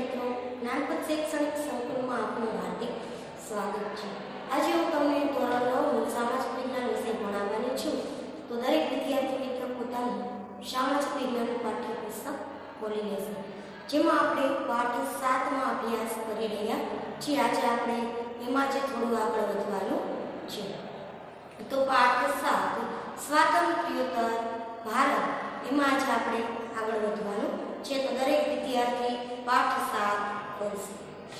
મિત્રો, જ્ઞાનપથ શૈક્ષણિક સંકુલમાં આપનું હાર્દિક સ્વાગત છે। આજે હું તમને ધોરણ 9 સામાજિક વિજ્ઞાન વિષય ભણાવવાની છું। તો દરેક વિદ્યાર્થી મિત્ર પોતાનું સામાજિક વિજ્ઞાનનું પાઠ્યપુસ્તક ખોલી લેશે, જેમાં આપણે પાઠ 7 માં અભ્યાસ કરી રહ્યા છીએ। આજે આપણે એમાં જે થોડું આગળ વધવાનું છે। તો પાઠ 7 સ્વાતંત્ર્યોત્તર ભારત, એમાં આજે આપણે આગળ વધવાનું છે। તો દરેક વિદ્યાર્થી પાઠ 7 કરશે।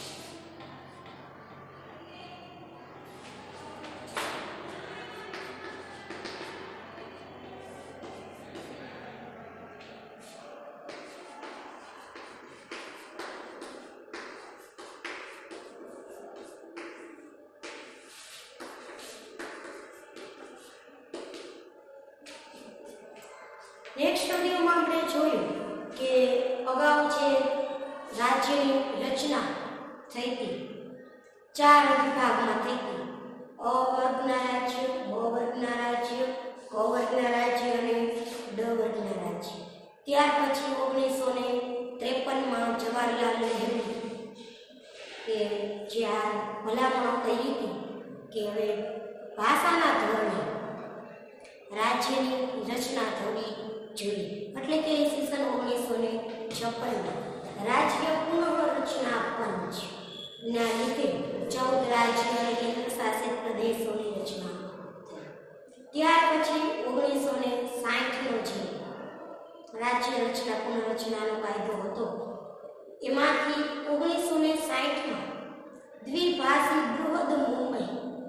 નેક્સ્ટ વિડિયોમાં આપણે જોયું કે અગાઉ જે રાજ્યની રચના થઈ હતી 4 વિભાગમાં થઈ હતી। અ વર્ગના રાજ્ય, બ વર્ગના રાજ્ય, ક વર્ગના રાજ્ય અને ડ વર્ગના રાજ્ય। ત્યાર પછી 1953માં જવાહરલાલ નહેરુ કે જ્યાં ભલામણો કરી હતી કે હવે ભાષાના ધોરણે રાજ્યની રચના થવી જોઈએ, એટલે કે ઈસવીસન 1956માં રાજ્ય પુનઃરચના આપવાની છે। ના લીધે 14 રાજ્ય અને કેન્દ્ર શાસિત પ્રદેશોની રચના થઈ। ત્યાર પછી 1960નો જે રાજ્ય રચના પુનઃરચનાનો કાયદો હતો, એમાંથી 1960માં દ્વિભાષી બૃહદ મુંબઈ,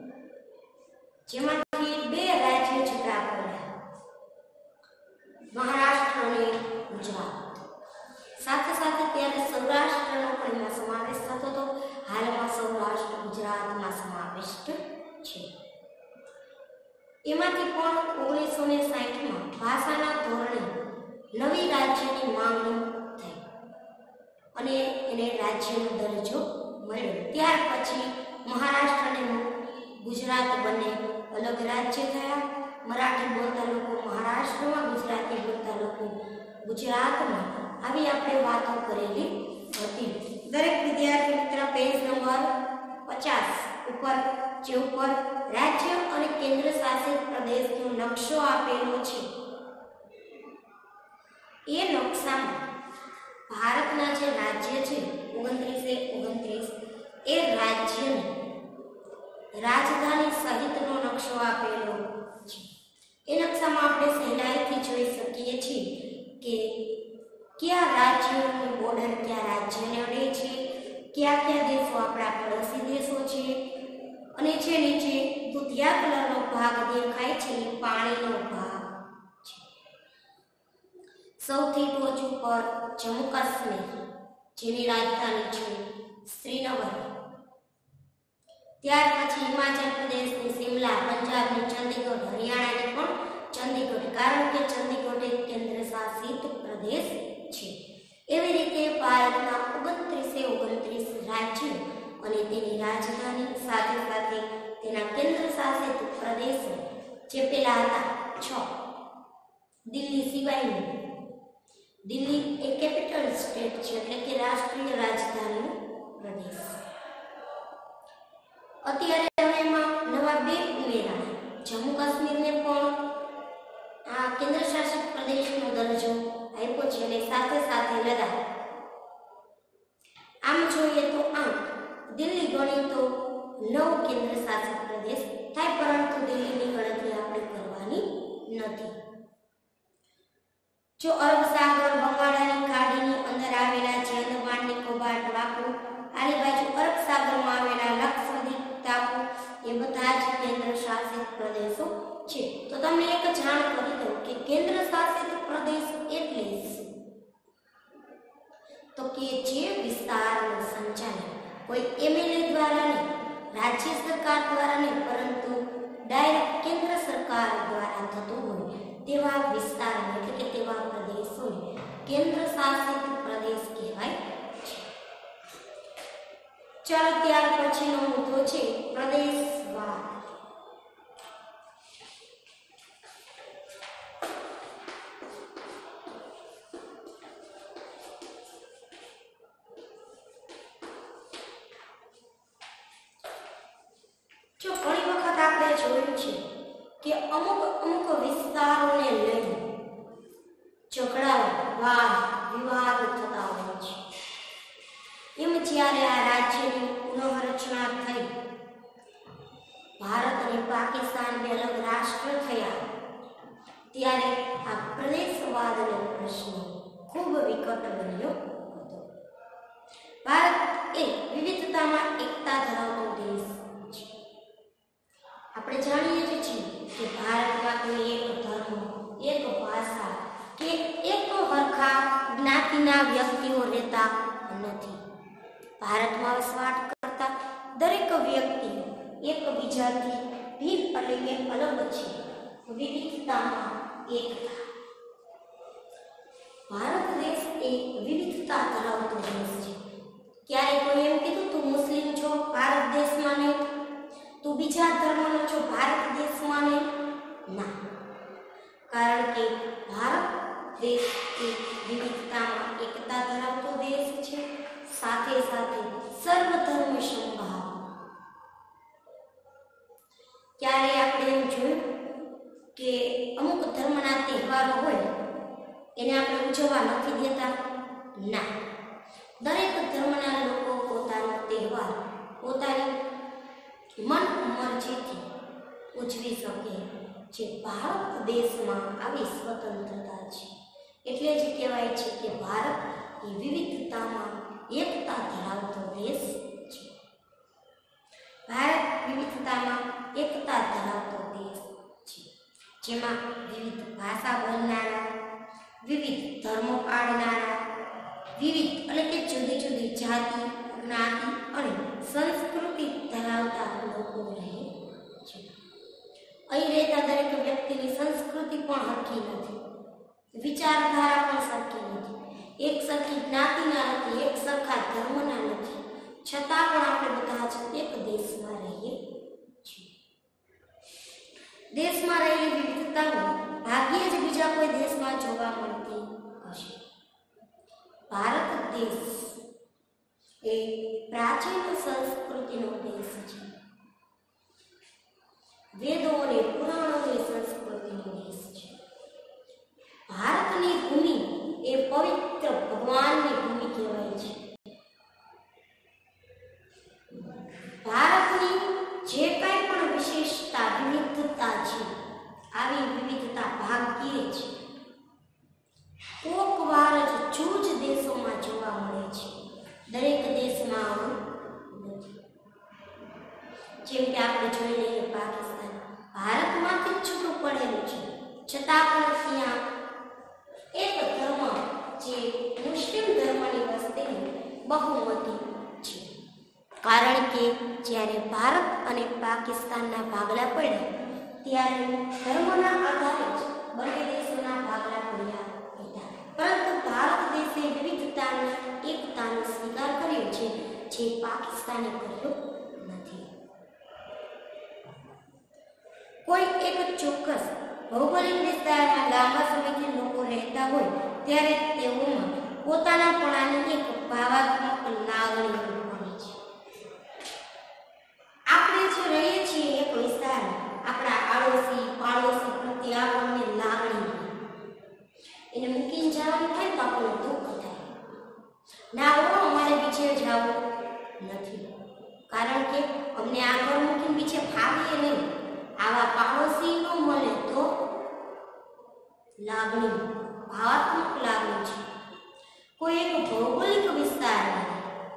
જેમાંથી 2 રાજ્ય છૂટા પડ્યા, મહારાષ્ટ્ર અને ગુજરાત। સાથે સાથે ત્યારે સૌરાષ્ટ્રનો પણ એમાં સમાવેશ થતો હતો। હાલમાં સૌરાષ્ટ્ર ગુજરાતમાં સમાવિષ્ટ છે। એમાંથી પણ 1960માં ભાષાના ધોરણે નવી રાજ્યની માંગણી થઈ અને એને રાજ્યનો દરજ્જો મળ્યો। ત્યાર પછી મહારાષ્ટ્ર અને ગુજરાત બંને અલગ રાજ્ય થયા। મરાઠી બોલતા લોકો મહારાષ્ટ્રમાં, ગુજરાતી બોલતા લોકો ગુજરાતમાં, આવી આપણે વાતો કરેલી હતી। દરેક વિદ્યાર્થી મિત્ર પેજ નંબર 50 ઉપર જે ઉપર રાજ્ય અને કેન્દ્ર શાસિત પ્રદેશનો નકશો આપેલો છે, એ નકશામાં ભારતના જે રાજ્ય છે 29 એ રાજ્યની રાજધાની સહિતનો નકશો આપેલો છે। એ નકશામાં આપણે સહેલાઈથી જોઈ શકીએ છીએ કે કયા રાજ્યોની બોર્ડર કયા રાજ્યને અડે છે, કયા કયા દેશો આપણા પડોશી દેશો છે, અને જે નીચે દુધિયા કલરનો ભાગ દેખાય છે એ પાણીનો ભાગ છે। સૌથી ટોચ ઉપર જમ્મુ કાશ્મીર, જેની રાજધાની છે શ્રીનગર। ત્યાર પછી હિમાચલ પ્રદેશની શિમલા, પંજાબની ચંદીગઢ, હરિયાણાની પણ ચંદીગઢ, કારણ કે ચંદીગઢ એક કેન્દ્ર શાસિત પ્રદેશ છે। એવી રીતે ભારતના 29 રાજ્યો અને તેની રાજધાની, સાથે સાથે તેના કેન્દ્ર શાસિત પ્રદેશો જે પેલા હતા 6, દિલ્હી સિવાયનું। દિલ્હી એ કેપિટલ સ્ટેટ છે, એટલે કે રાષ્ટ્રીય રાજધાની પ્રદેશ। અત્યારે હવે એમાં નવા 2 ઉમેરા, જમ્મુ કાશ્મીરને પણ આ કેન્દ્ર શાસિત પ્રદેશનો દરજ્જો આપ્યો છે, અને સાથે સાથે લદ્દાખ। આમ જોઈએ તો દિલ્હી ગણી તો 9 કેન્દ્ર શાસિત પ્રદેશ થાય, પરંતુ દિલ્હીની ગણતરી આપણે કરવાની નથી। જો અરબ સાગર, બંગાળાની ખાડીની અંદર આવેલા જે અંદમાન નિકોબાર ટાપુ, આની બાજુ અરબ સાગરમાં આવેલા લક્ષદ્વીપ ટાપુ, એ બધા જ કેન્દ્ર શાસિત પ્રદેશો છે। તો તમને એક જાણ કરી દઉં કે કેન્દ્ર શાસિત પ્રદેશ એટલે શું? તો કે જે વિસ્તારનું સંચાલન કોઈ એમએલએ દ્વારા નહીં, રાજ્ય સરકાર દ્વારા નહીં, પરંતુ ડાયરેક્ટ કેન્દ્ર સરકાર દ્વારા થતું હોય તેવા વિસ્તારને, એટલે કે તેવા પ્રદેશોને કેન્દ્ર શાસિત પ્રદેશ કહેવાય છે। ચાલો ત્યાર પછીનો મુદ્દો છે પ્રદેશવાદ। જોયું છે કે અમુક વિસ્તારોને લઈને ઝઘડાઓ વાદ વિવાદ થતા હોય છે. એમ જ્યારે આ રાજ્યની પુનઃરચના થઈ, ભારત અને પાકિસ્તાન બે અલગ રાષ્ટ્ર થયા, ત્યારે આ પ્રદેશવાદનો પ્રશ્ન ખૂબ વિકટ બન્યો હતો. ભારત એ વિવિધતામાં એકતા ધરાવતો દેશ છે. આપણે જાણીએ જ છીએ કે ભારતમાં કોઈ એક ધર્મ, એક ભાષા કે એક હરખા જ્ઞાતિના વ્યક્તિઓ રહેતા નથી. ભારતમાં વસવાટ કરતા દરેક વ્યક્તિ એકબીજાથી ભિન્ન એટલે કે અલગ છે. વિવિધતામાં એકતા. ભારત દેશ એ વિવિધતા ધરાવતો દેશ છે. ક્યારે કોઈ એમ કીધું તું મુસ્લિમ છો ભારત દેશમાં નહીં, તું બીજા ધર્મનો છો ભારત દેશમાં નહીં? ના, કારણ કે ભારત દેશ એ વિવિધતામાં એકતા ધરાવતો દેશ છે. સાથે સાથે સર્વધર્મ સમભાવ. ક્યારે આપણે એમ જોયું કે અમુક ધર્મના તહેવારો હોય એને આપણે ઉજવવા નથી દેતા? ના, દરેક ધર્મના લોકો પોતાનો તહેવાર પોતાની મન મરજીથી ઉજવી શકે છે. ભારત દેશમાં આવી સ્વતંત્રતા છે. એટલે જ કહેવાય છે કે ભારત એ વિવિધતામાં એકતા ધરાવતો દેશ છે. ભારત વિવિધતામાં એકતા ધરાવતો દેશ છે, જેમાં વિવિધ ભાષા બોલનારા, વિવિધ ધર્મો પાળનારા, વિવિધ એટલે કે જુદી જુદી જાતિ, જ્ઞાતિ અને સંસ્કૃતિ ધરાવતા લોકો રહે છે. અહીં રહેતા દરેક વ્યક્તિની સંસ્કૃતિ પણ હરખી નથી, વિચારધારા પણ સરખી નથી, એક સરખી જ્ઞાતિના નથી, એક સરખા ધર્મના નથી. છતાં પણ આપણે બધા જ એક દેશમાં રહીએ છીએ. દેશમાં રહેલી વિવિધતાઓ ભાગ્યે જ બીજા કોઈ દેશમાં જોવા મળતી હશે. ભારત દેશ એ પ્રાચીન સંસ્કૃતિનો દેશ છે. વેદો અને પુરાણોની સંસ્કૃતિનો દેશ છે. ભારતની ભૂમિ એ પવિત્ર ભગવાનની ભૂમિ કહેવાય છે. ભારતની જે કાંઈ પણ વિશેષતા વિવિધતા છે, આવી વિવિધતા ભાગ્યે છે કોક વાર જ જૂજ દેશોમાં જોવા મળે છે. દરેક દેશમાં આવું નથી. જેમ કે આપણે જોઈ લઈએ પાકિસ્તાન ભારતમાંથી છૂટું પડેલું છે, છતાં પણ ત્યાં એક ધર્મ જે મુસ્લિમ ધર્મની વસ્તીની બહુમતી છે. કારણ કે જ્યારે ભારત અને પાકિસ્તાનના ભાગલા પડ્યા ત્યારે ધર્મના આધારે જ બંને દેશોના ભાગલા પડ્યા હતા. પરંતુ ભારત દેશે વિવિધતાની એકતાનો સ્વીકાર કર્યો છે, જે પાકિસ્તાને કર્યો નથી. કોઈ એક ચોક્કસ ભૌગોલિક વિસ્તારમાં લાંબા સમયથી લોકો રહેતા હોય ત્યારે તેઓમાં પોતાનાપણાની એક ભાવાત્મક લાગણી ઉદ્ભવે છે. આપણે જે રહીએ છીએ એક વિસ્તાર, આપણા આડોશી પાડોશી પ્રત્યે આપણને લાગણી, એને મૂકીને જવાનું થાય તો આપણને દુઃખ થાય. ના હો, અમારે બીજે જવું નથી, કારણ કે અમને આ ઘર મૂકીને બીજે ફાવીએ નહીં. આવા પાડોશી ન મળે તો લાગણી, ભાવાત્મક લાગણી છે. કોઈ એક ભૌગોલિક વિસ્તારમાં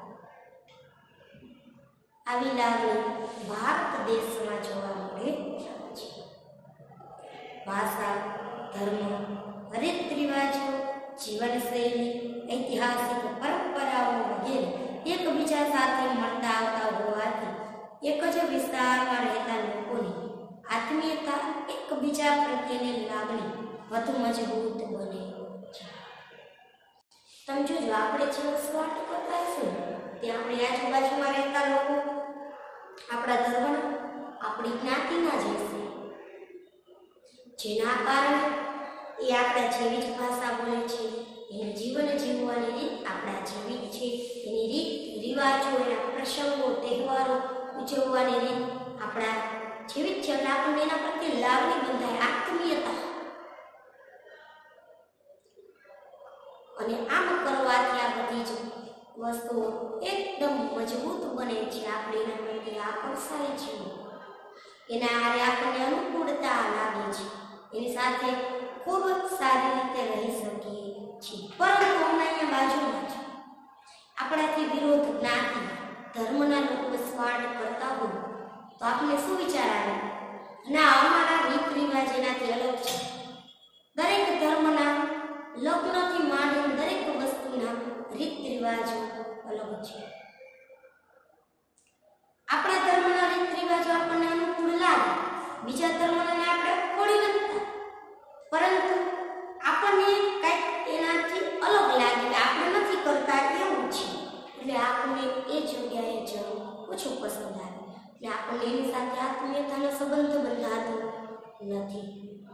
આવી લાગણી ભારત દેશમાં જોવા મળે છે. ભાષા, ધર્મ, રીત રિવાજો, જીવનશૈલી, ઐતિહાસિક પરંપરાઓ વગેરે એકબીજા સાથે મળતા આવતા હોવાથી એક જ વિસ્તારમાં રહેતા લોકોની આત્મીયતા, એકબીજા પ્રત્યેની લાગણી વધુ મજબૂત બને છે. તમે જોજો, આપણે જે વસવાટ કરતા હશું તે આપણી આજુબાજુમાં રહેતા લોકો આપણા ધર્મના, આપણી જ્ઞાતિના જ હશે, જેના કારણે એ આપણા જેવી જ ભાષા બોલે છે, એનું જીવન જીવવાની રીત આપણા જેવી જ છે, એની રીત રિવાજો, એના પ્રસંગો તહેવારો ઉજવવાની રીત આપણા જેવી છે એટલે આપણને એના પ્રત્યે લાગણી બંધાય, આત્મીયતા. અને આમ કરવાથી આ બધી જ વસ્તુઓ એકદમ મજબૂત બને છે. આપણે એના પ્રત્યે આકર્ષાય છે, એના હારે આપણને અનુકૂળતા લાગે છે, એની સાથે ખૂબ સારી રીતે રહી શકીએ છીએ. પરંતુ હમણાં બાજુમાં છે આપણાથી વિરોધ જ્ઞાતિ ધર્મના લોકો સ્વાર્થ કરતા હોય તો આપણે શું વિચાર આવે? ના, અમારા રીત રિવાજ એનાથી અલગ છે. દરેક ધર્મના લગ્નથી માંડીને દરેક વસ્તુના રીત રિવાજો અલગ છે. આપણા ધર્મના રીત રિવાજો આપણને અનુકૂળ લાગે, બીજા ધર્મના આપણે ખોડી નથી, પરંતુ આપણને કંઈક એનાથી અલગ લાગે કે આપણે નથી કરતા એવું છે, એટલે આપણને એ જગ્યાએ જવું ઓછું પસંદ આવે. એટલે આપણને એની સાથે આત્મીયતાનો સંબંધ બંધાતો નથી.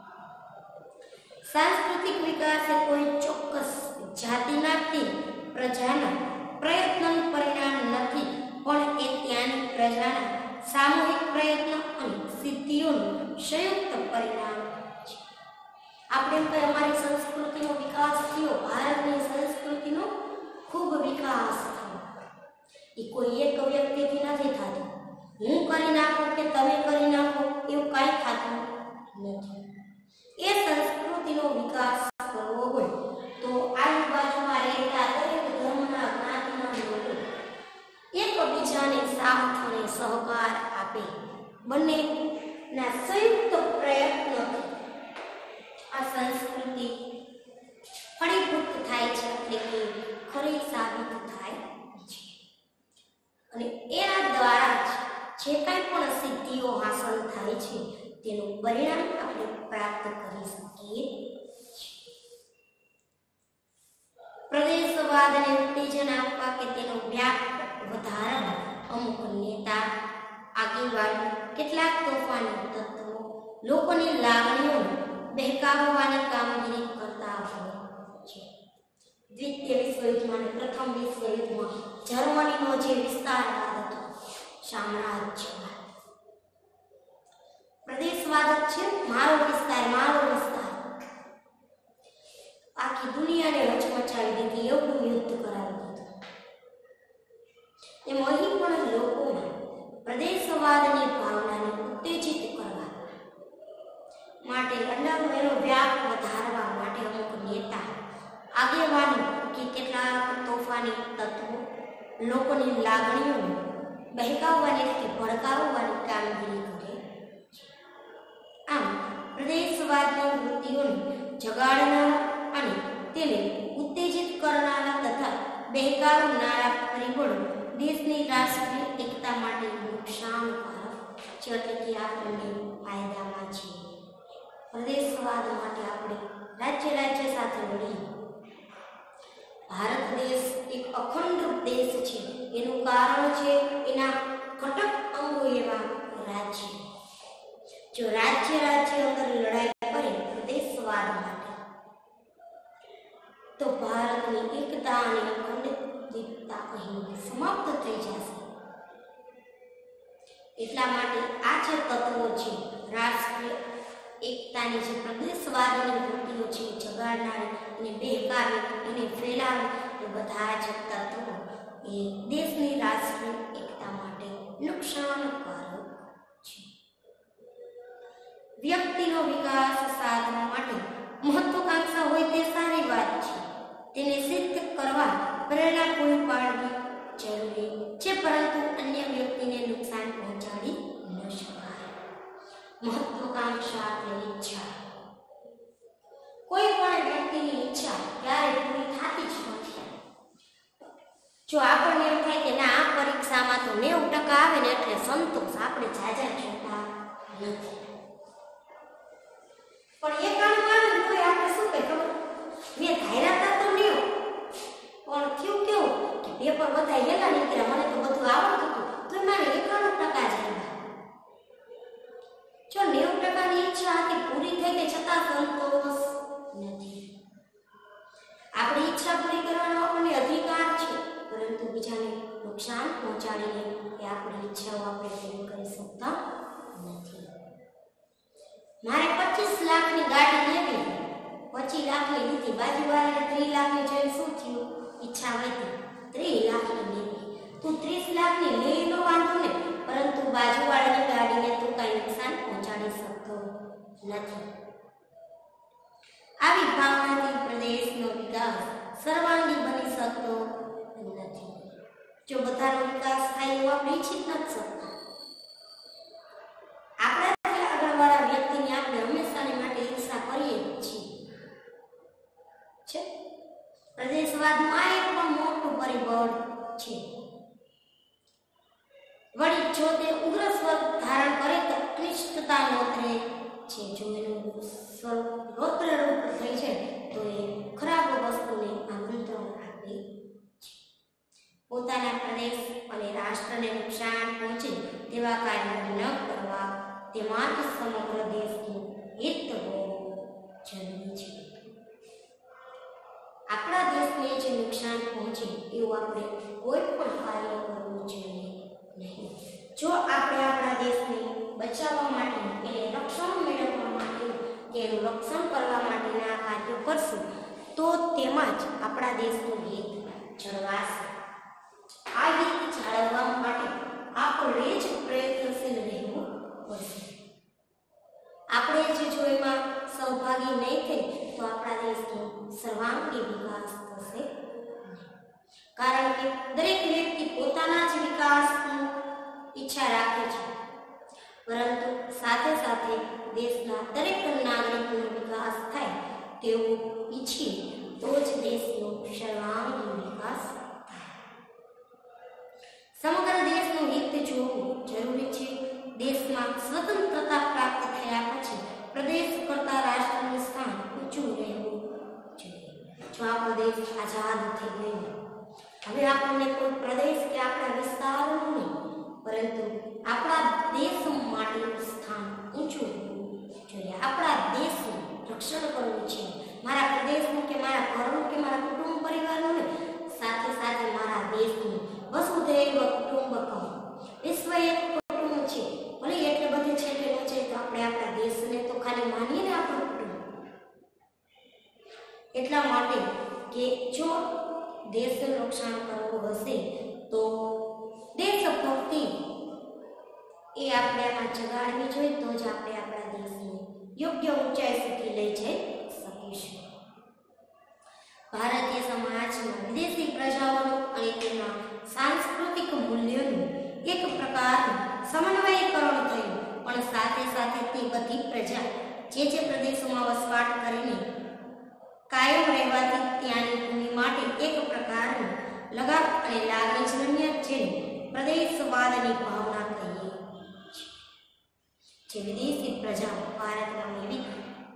સાંસ્કૃતિક વિકાસ એ કોઈ ચોક્કસ જાતિના પ્રજાના પ્રયત્નનું પરિણામ નથી, પણ એ ત્યાંની પ્રજાના સામૂહિક પ્રયત્ન અને સિદ્ધિઓનું સંયુક્ત પરિણામ છે. આપણે એમ કહીએ અમારી સંસ્કૃતિનો વિકાસ થયો, ભારતની સંસ્કૃતિનો ખૂબ વિકાસ થયો. એ કોઈ એક વ્યક્તિથી નથી થતો. હું કરી નાખું કે તમે કરી નાખો એવું કાંઈ થતું નથી. એ સંસ્કૃતિનો વિકાસ કરવો હોય તો આજુબાજુમાં રહેતા દરેક ધર્મના જ્ઞાતિના લોકો એકબીજાને સાથ અને સહકાર આપે, બંનેના સંયુક્ત પ્રયત્નથી આ સંસ્કૃતિ ફળીભૂત થાય છે, એટલે કે ખરી સાબિત થાય છે. અને એના દ્વારા જ જે કંઈ પણ સિદ્ધિઓ હાંસલ થાય છે તેનું પરિણામ આપણે પ્રાપ્ત કરી શકીએ છીએ. પ્રદેશવાદને ઉત્તેજન આપવા કે તેનો વ્યાપ વધારવા અમુક નેતા, આગેવાનો, કેટલાક તોફાની તત્વો લોકોની લાગણીઓને બહેકાવવાની કામગીરી કરતા હોય છે. દ્વિતીય વિશ્વયુદ્ધમાં અને પ્રથમ વિશ્વયુદ્ધમાં જર્મનીનો જે વિસ્તારવાદ હતો, સામ્રાજ્યવાદ, પ્રદેશવાદ છે, મારો વિસ્તાર, આખી દુનિયાને હચમચાવી દીધી, એવું યુદ્ધ કરાવી દીધું. એમ અહીં પણ લોકોમાં પ્રદેશવાદની ભાવનાને ઉત્તેજિત કરવા માટે, એનો વ્યાપ વધારવા માટે અમુક નેતા, આગેવાનો કે કેટલાક તોફાની તત્વો લોકોની લાગણીઓને બહેકાવવાની કે ભડકાવવાની કામગીરી કરે. આમ પ્રદેશવાદની વૃત્તિઓને જગાડનારા અને તેને ઉત્તેજિત કરનારા તથા બહેકાવનારા પરિબળો દેશની રાષ્ટ્રીય એકતા માટે નુકસાનકારક છે, એટલે કે આપણને ફાયદામાં છે. પ્રદેશવાદ માટે આપણે રાજ્ય સાથે લડીએ. ભારત દેશ એક અખંડ દેશ છે, એનું કારણ છે એના ઘટક અંગો એવા રાજ્ય. જો રાજ્ય અંદર લડાઈ કરે પ્રદેશવાદ માટે તો ભારતની એકતા અને અખંડિતતા અહીં સમાપ્ત થઈ જશે. એટલા માટે આ જે તત્વો છે, રાષ્ટ્રીય એકતાની જે પ્રદેશવાદની વૃત્તિઓ છે, જગાડનારી, એને બહેકાવે, એને ફેલાવે, એ બધા જ તત્વો એ દેશની રાષ્ટ્રીય એકતા માટે નુકસાનકારક છે. વ્યક્તિનો વિકાસ સાધવા માટે મહત્વાકાંક્ષા હોય તે સારી વાત છે, તેને સિદ્ધ કરવા પ્રેરણા પૂરી પાડવી જરૂરી છે, પરંતુ અન્ય વ્યક્તિને નુકસાન પહોંચાડી ન શકાય. મહત્વાકાંક્ષા એટલે ઈચ્છા. કોઈ પણ વ્યક્તિની ઈચ્છા ક્યારે પૂરી થતી જ નથી. જો આપણને એમ થાય કે ના, આ પરીક્ષામાં તો 90% આવે ને એટલે સંતોષ, આપણે જાજા જોતા નથી. પણ એ કામ આવે ને તો આપણે શું કહે ખબર? મેં ધાર્યા હતા તો 90, પણ થયું કેવું કે પેપર બધા હેલા નીકળ્યા, મને તો બધું આવડતું હતું તો મારે 91% જ આવ્યા. જો 90%ની ઈચ્છા હતી પૂરી થઈ ગઈ છતાં સંતોષ નથી. આપણી ઈચ્છા પૂરી કરવાનો આપણને અધિકાર છે, પરંતુ બીજાને નુકસાન પહોંચાડીને એ આપણી ઈચ્છાઓ આપણે પૂરી કરી શકતા નથી. મારે 25 લાખની ગાડી લેવી, 25 લાખની લીધી, બાજુવાળાને 30 લાખની જોઈ શું થયું? ઈચ્છા વધી 30 લાખની લેવી. તું 30 લાખની લઈ લો વાંધો ને, પરંતુ બાજુવાળાની ગાડીને તું કઈ નુકસાન પહોંચાડી શકતો નથી. આવી ભાવનાથી પ્રદેશનો વિકાસ સર્વાંગી બની શકતો નથી. જો બધાનો વિકાસ થાય એવું આપણે ઈચ્છી નથી શકતા. આપણાથી આગળવાળા વ્યક્તિની આપણે હંમેશાની માટે ઈર્ષા કરીએ છીએ. પ્રદેશવાદનું આ એક પણ મોટું પરિબળ છે. વળી જો તે ઉગ્ર સ્વરૂપ ધારણ કરે તો ક્લિષ્ટતા નોતરે છે. જો એનું સ્વરૂપ રૌદ્ર રૂપ થઈ છે તો એ ખરાબ વસ્તુને આમંત્રણ આપે છે. પોતાના પ્રદેશ અને રાષ્ટ્રને નુકસાન પહોંચે તેવા કાર્યો ન કરવા, તેમાં સમગ્ર દેશનું હિત હોવું જરૂરી છે. આપણા દેશને જે નુકસાન પહોંચે એવું આપણે કોઈ પણ કાર્ય કરવું જોઈએ નહીં. જો આપણે આપણા દેશને બચાવવા માટે, એને રક્ષણ મેળવવા માટે, તેનું રક્ષણ કરવા માટેના કાર્યો કરશું તો તેમાં જ આપણા દેશનું હિત જળવાશે. આ હિત જાળવવા માટે આપણે જ પ્રયત્નશીલ રહેવું પડશે. આપણે જે જો એમાં સહભાગી નહીં થઈ તો આપણા દેશનો સર્વાંગી વિકાસ થશે. કારણ કે દરેક વ્યક્તિ પોતાના જ વિકાસની ઈચ્છા રાખે છે, પરંતુ સાથે સાથે દેશના દરેક નાગરિકનો વિકાસ થાય તેવું ઈચ્છીએ તો જ દેશનો સર્વાંગી વિકાસ થાય. સમગ્ર દેશનું હિત જોવું જરૂરી છે. દેશમાં સ્વતંત્રતા પ્રાપ્ત થયા પછી પ્રદેશ કરતા રાષ્ટ્રનું સ્થાન ઊંચું રહેવું જોઈએ. જો આપણો દેશ આઝાદ થઈ ગયો, હવે આપણને કોઈ પ્રદેશ કે આપણા વિસ્તારનું નહીં, પરંતુ આપણા દેશ માટેનું સ્થાન ઊંચું હોવું જોઈએ. આપણા દેશનું રક્ષણ કરવું છે. મારા પ્રદેશનું કે મારા ઘરનું કે મારા કુટુંબ પરિવારનું નહીં, સાથે સાથે મારા દેશનું. વસુધૈવ કુટુંબકમ, વિશ્વ એક કુટુંબ છે. ભલે એટલે બધે છે કે ન છે, તો આપણે આપણા દેશને તો ખાલી માનીએ ને આપણું કુટુંબ. એટલા માટે કે જો દેશનું રક્ષણ કરવું હશે તો દેશભક્તિ એ આપણે આમાં જગાડવી જોઈએ, તો જ આપણે આપણા દેશને યોગ્ય ઊંચાઈ સુધી લઈ જઈ શકીશું. ભારતીય સમાજમાં વિદેશી પ્રજાઓનું અને તેમના સાંસ્કૃતિક મૂલ્યોનું એક પ્રકારનું સમન્વયકરણ થયું, પણ સાથે સાથે તે બધી પ્રજા જે પ્રદેશોમાં વસવાટ કરીને કાયમ રહેવાથી ત્યાંની ભૂમિ માટે એક પ્રકારનું લગાવ અને લાગણીજન્ય જેને પ્રદેશવાદની ભાવના કહીએ છીએ. જે વિદેશી પ્રજાઓ ભારતમાં મેળવી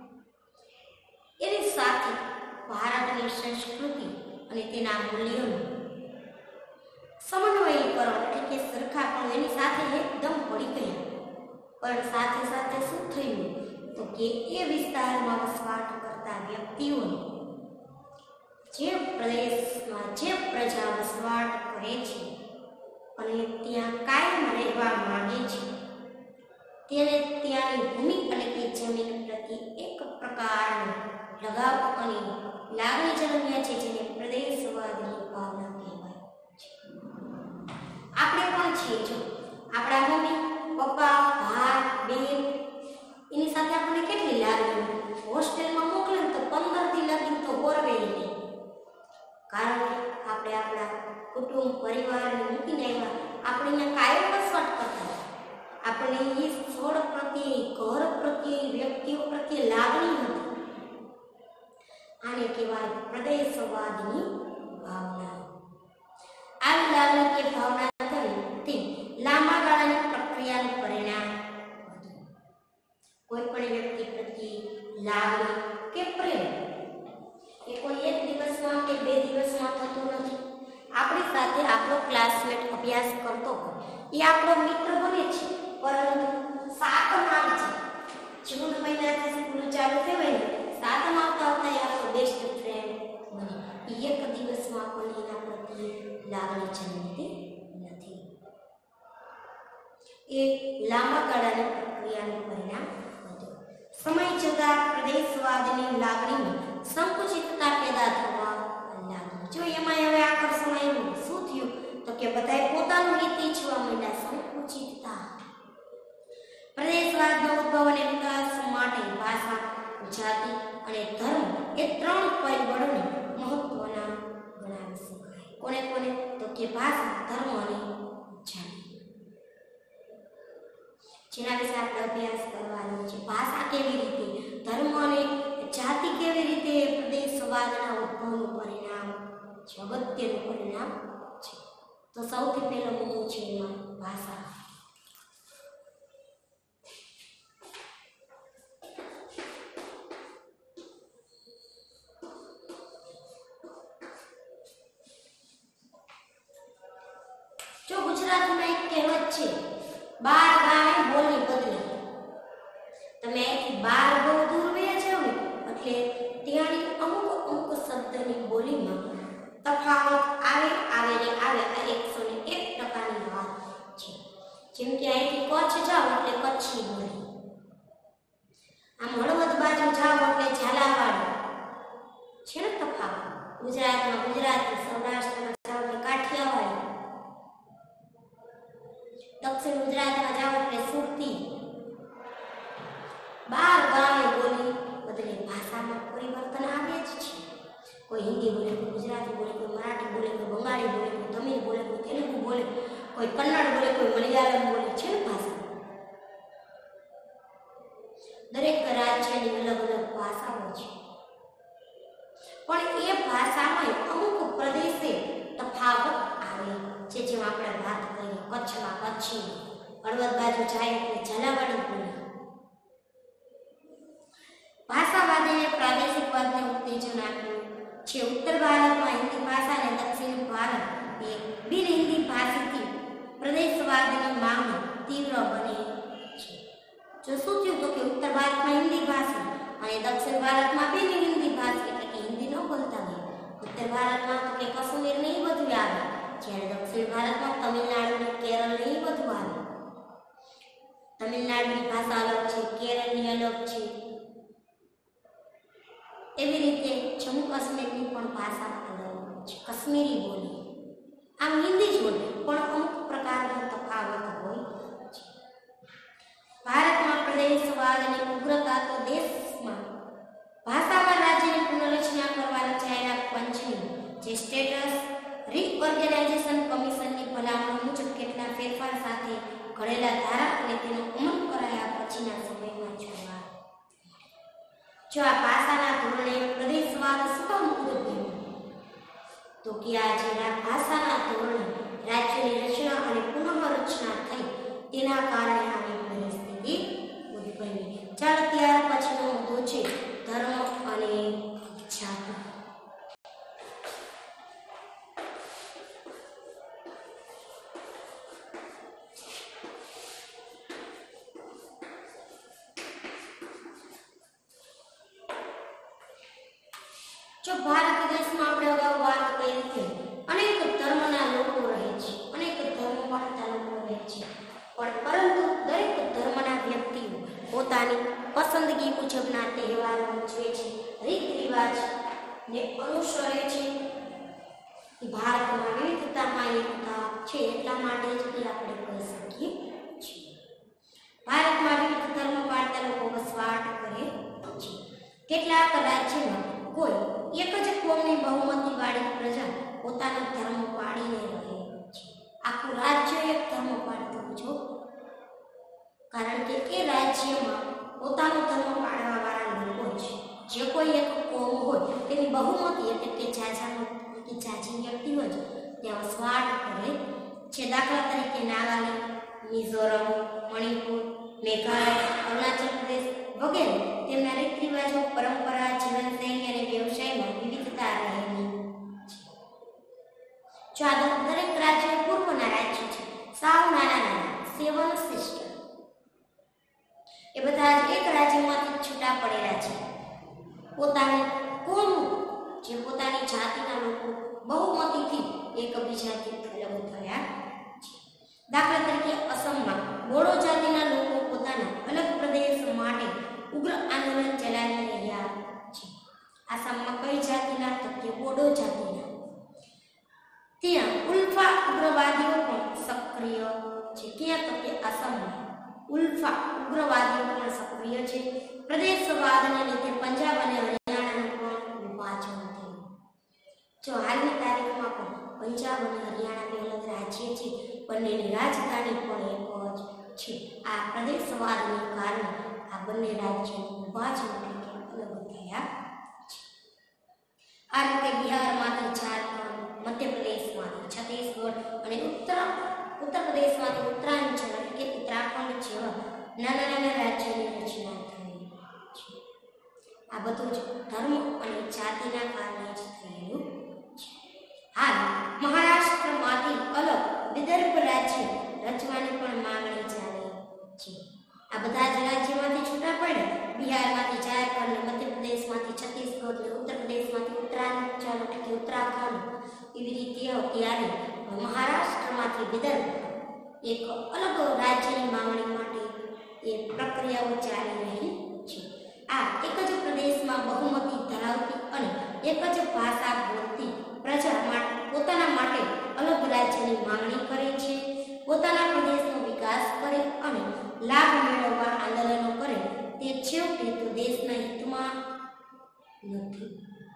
એની સાથે ભારતની સંસ્કૃતિ અને તેના મૂલ્યોનું સમન્વયકરણ એટલે કે સરખાપણું એની સાથે એકદમ પડી ગયા. પણ સાથે સાથે શું થયું તો કે એ વિસ્તારમાં વસવાટ કરતા વ્યક્તિઓને, જે પ્રદેશમાં જે પ્રજા વસવાટ કરે છે અને ત્યાં કાયમ રહેવા માંગે છે, તેને ત્યાંની ભૂમિ અને તે જમીન પ્રત્યે એક પ્રકારનો લગાવ અને લાગણીજન્ય છે, જેને પ્રદેશવાદની ભાવના કહેવાય છે. આપણે પણ છીએ. જો આપણા મમ્મી પપ્પા ભાઈ બેન એની સાથે આપણને કેટલી લાગણી, હોસ્ટેલમાં મોકલે તો 15 થી લગી તો બોરવે નહીં, કારણ કે આપણે આપણા કુટુંબ પરિવારને મૂકીને આવ્યા. આપણે કાયમ વસવાટ કરતા, આપણે એ સ્થળ પ્રત્યે, ઘર પ્રત્યે, વ્યક્તિઓ પ્રત્યે લાગણી હતી. આને કહેવાય પ્રદેશવાદની ભાવના. આવી લાગણી કે ભાવના તે લાંબા ગાળાની પ્રક્રિયાનું પરિણામ હતું. કોઈ પણ વ્યક્તિ પ્રત્યે લાગણી કે પ્રેમ એ કોઈ એક દિવસમાં કે 2 દિવસમાં થતું નથી. આપણી સાથે આપણો ક્લાસમેટ અભ્યાસ કરતો હોય એ આપણો મિત્ર બને છે, પરંતુ સાતમ આવી છે, જૂન મહિનાથી સ્કૂલ ચાલુ થવાય, સાતમ આવતા આવતા એ આપણો બેસ્ટ ફ્રેન્ડ બને. એક દિવસમાં પણ એના પ્રત્યે લાગણી જન્મતી નથી. એ લાંબા ગાળાની પ્રક્રિયાનું પરિણામ હતું. સમય જતા પ્રદેશવાદની લાગણીમાં સંકુચિતતા પેદા થવા લાગી. જો એમાં હવે આકર્ષણ આવ્યું, શું થયું તો કે બધાએ પોતાનું રીત ઈચ્છવા માંડ્યા. સંકુચિતતા. પ્રદેશવાદનો ઉદ્ભવ અને વિકાસ માટે ભાષા, જાતિ અને ધર્મ એ ત્રણ પરિબળોને મહત્વના ગણાવી શકાય. કોને કોને તો કે ભાષા, ધર્મ અને જાતિ. જેના વિશે આપણે અભ્યાસ કરવાનો છે. ભાષા કેવી રીતે, ધર્મ અને જાતિ કેવી રીતે પ્રદેશવાદના ઉદ્ભવનું પરિણામ છે, અગત્યનું પરિણામ છે. તો સૌથી પહેલો મુદ્દો છે એમાં ભાષા. જો ગુજરાતીમાં એક કહેવત છે, 12 ગાય બોલી બદલી. તમે અહીંથી 12 બહુ દૂર વયા જાવ ને એટલે ત્યાંની અમુક શબ્દની બોલીમાં તફાવત આવે ને આવે. આ 101% વાત છે. જેમ કે અહીંથી કચ્છ જાવ એટલે કચ્છી બોલી, આમ હળવદ બાજુ જાવ એટલે ઝાલાવાડ છે ને તફાવત. ગુજરાતમાં ગુજરાતી, સૌરાષ્ટ્રમાં જાવ એટલે કાઠિયાવાડી, દક્ષિણ ગુજરાતમાં જાવ એટલે સુરતી. 12 ગામે બોલી બદલે. ભાષામાં પરિવર્તન આવે જ છે. કોઈ હિન્દી બોલે, કોઈ ગુજરાતી બોલે, કોઈ મરાઠી બોલે, કોઈ બંગાળી બોલે, કોઈ તમિલ બોલે, કોઈ તેલુગુ બોલે, કોઈ કન્નડ બોલે, કોઈ મલયાલમ બોલે છે ને ભાષા. દરેક રાજ્યની અલગ અલગ ભાષાઓ છે, પણ એ ભાષામાં અમુક પ્રદેશે તફાવત આવે છે. જેમ આપણે વાત કરીએ કચ્છમાં કચ્છી, હળવદ બાજુ જાય એટલે ઝાલાવાડી બોલી. ભાષાવાદે પ્રાદેશિકવાદને ઉત્તેજન આપ્યું છે. ઉત્તર ભારતમાં હિન્દી ભાષા અને દક્ષિણ ભારત એ બિન હિન્દી ભાષીથી પ્રદેશવાદની માંગ તીવ્ર બની છે. જો શું થયું તો કે ઉત્તર ભારતમાં હિન્દી ભાષી અને દક્ષિણ ભારતમાં બિન હિન્દી ભાષી, એટલે કે હિન્દી ન બોલતા હોય. ઉત્તર ભારતમાં તો કે કાશ્મીર ને એ બધું આવે, જ્યારે દક્ષિણ ભારતમાં તમિલનાડુ ને કેરળ ને એ બધું આવે. તમિલનાડુની ભાષા અલગ છે, કેરળની અલગ છે. એવી રીતે જમ્મુ કાશ્મીરની પણ ભાષા અલગ છે, કાશ્મીરી બોલી. આમ હિન્દી જ બોલે પણ અમુક પ્રકારનો તફાવત હોય છે. ભારતમાં પ્રદેશવાદની ઉગ્રતા તો દેશમાં ભાષામાં રાજ્યની પુનર્રચના કરવા રચાયેલા પંચની જે સ્ટેટસ રીઓર્ગેનાઇઝેશન કમિશનની ભલામણ મુજબ કેટલા ફેરફાર સાથે ઘડેલા ધારા અને તેનો અમલ કરાયા પછીના સમયમાં જોવા. જો આ ભાષાના ધોરણે પ્રદેશવાદ શું કામ ઉદ્ભવ્યો તો કે આ જેના ભાષાના ધોરણે રાજ્યની રચના અને પુનઃરચના થઈ તેના કારણે આવી પરિસ્થિતિ ઉદ્ભવી. ચાલો ત્યાર પછીનો મુદ્દો છે ધર્મ અને જાતિ. જો ભારત દેશમાં આપણે અગાઉ વાત કરી હતી, અનેક ધર્મના લોકો રહે છે, અનેક ધર્મ પાળતા લોકો રહે છે, પરંતુ દરેક ધર્મના વ્યક્તિઓ પોતાની પસંદગી મુજબના તહેવારો ઉજવે છે, રીત રિવાજ ને અનુસરે છે. ભારતમાં વિવિધતામાં એકતા છે, એટલા માટે જ આપણે કહી શકીએ છીએ. ભારતમાં વિવિધ ધર્મ પાળતા લોકો વસવાટ કરે છે. કેટલાક રાજ્યમાં કોઈ એક જ કોમની બહુમતીવાળી પ્રજા પોતાનો ધર્મ પાળીને રહે છે. આખું રાજ્ય એક ધર્મ પાળતું જો, કારણ કે એ રાજ્યમાં પોતાનો ધર્મ પાળવાવાળા લોકો છે. જે કોઈ એક કોમ હોય તેની બહુમતી એટલે કે જાજી વ્યક્તિઓ જ ત્યાં વસવાટ કરે છે. દાખલા તરીકે નાગાલેન્ડ, મિઝોરમ, મણિપુર, મેઘાલય, અરુણાચલ પ્રદેશ વગેરે તેમના રીત રિવાજો, પરંપરા, જીવનશૈલી અને વ્યવસાયમાં વિવિધતા રહેલી છે. જો આ દરેક રાજ્ય પૂર્વના રાજ્ય છે, સાવ નાના 7 સિસ્ટર, એ બધા જ એક રાજ્યમાંથી છૂટા પડેલા છે. પોતાની કોમ જે પોતાની જાતિના લોકો બહુમતીથી એકબીજાથી અલગ થયા છે. દાખલા તરીકે અસમમાં બોડો જાતિના લોકો પોતાના અલગ પ્રદેશ માટે ઉગ્ર આંદોલન ચલાવી રહ્યા છે. આસામમાં કઈ જાતિના? તો કે બોડો જાતિના. ત્યાં ઉલ્ફા ઉગ્રવાદીઓ પણ સક્રિય છે. ક્યાં? તો કે આસામમાં ઉલ્ફા ઉગ્રવાદીઓ પણ સક્રિય છે. પ્રદેશવાદને લીધે પંજાબ અને હરિયાણાનું પણ વિભાજન થયું. જો હાલની તારીખમાં પણ પંજાબ અને હરિયાણા બે અલગ રાજ્ય છે, બંનેની રાજધાની પણ એક જ છે. આ પ્રદેશવાદને કારણે આ બંને રાજ્યોનું વિભાજન એટલે કે અલગ થયા છે. આ રીતે બિહારમાંથી ઝારખંડ, મધ્યપ્રદેશમાંથી છત્તીસગઢ અને ઉત્તર પ્રદેશમાંથી ઉત્તરાંચલ એટલે કે ઉત્તરાખંડ જેવા નાના નાના રાજ્યોની રચના થઈ છે. આ બધું જ ધર્મ અને જાતિના કારણે જ થયેલું છે. હાલ મહારાષ્ટ્રમાંથી અલગ વિદર્ભ રાજ્ય રચવાની પણ માંગણી ચાલે છે. આ બધા જ રાજ્યોમાંથી છૂટા પડે, બિહારમાંથી ઝારખંડ, મધ્યપ્રદેશમાંથી છત્તીસગઢ, ઉત્તર પ્રદેશમાંથી ઉત્તરાંચલ એટલે કે ઉત્તરાખંડ એવી રીતે ત્યારે મહારાષ્ટ્રમાંથી વિદર્ભ એક અલગ રાજ્યની માંગણી માટે એ પ્રક્રિયાઓ ચાલી રહી છે. આ એક જ પ્રદેશમાં બહુમતી ધરાવતી અને એક જ ભાષા બોલતી પ્રજા પોતાના માટે અલગ રાજ્યની માંગણી કરે છે. પોતાના પ્રદેશનો વિકાસ કરે અને લાભ મેળવવા આંદોલનો કરે તે છેવટે તો દેશના હિતમાં નથી.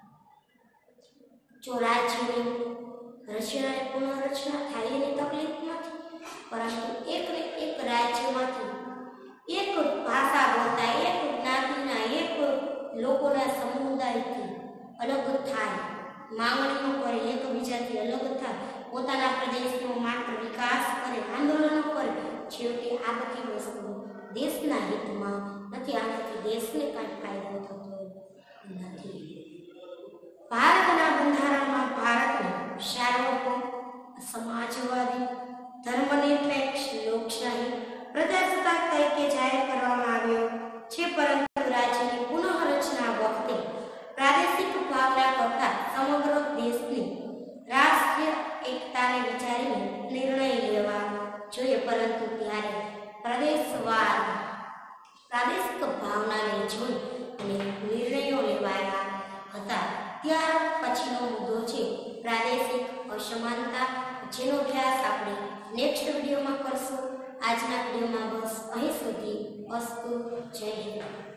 જો રાજ્યની રચના પુનઃરચના થાય એની તકલીફ નથી, પરંતુ એકને એક રાજ્યમાંથી એક ભાષા બોલતા, એક જ્ઞાતિના, એક લોકોના સમુદાયથી અલગ થાય, માંગણીઓ કરે, એકબીજાથી અલગ થાય, પોતાના પ્રદેશનો માત્ર વિકાસ કરે, આંદોલનો કરે, છેવટે આ બધી વસ્તુઓ દેશના હિતમાં નથી. આનાથી દેશને કાંઈ ફાયદો થતો નથી. ભારતના બંધારણમાં ભારતને સાર્વભૌમ, સમાજવાદી, ધર્મનિરપેક્ષ, લોકશાહી, પ્રજાસત્તાક તરીકે જાહેર કરવામાં આવ્યો છે. પરંતુ રાજ્યની પુનઃરચના વખતે પ્રાદેશિક ભાવના કરતા સમગ્ર દેશની રાષ્ટ્રીય એકતાને વિચારીને નિર્ણય લેવા જોઈએ. પરંતુ ત્યારે પ્રાદેશિક ભાવનાને જોઈ અને નિર્ણયો લેવાયા હતા. ત્યાર પછીનો મુદ્દો છે પ્રાદેશિક અસમાનતા, જેનો અભ્યાસ આપણે નેક્સ્ટ વિડીયોમાં કરશું. આજના વિડીયોમાં બસ અહીં સુધી. અસ્તુ. જય હિન્દ.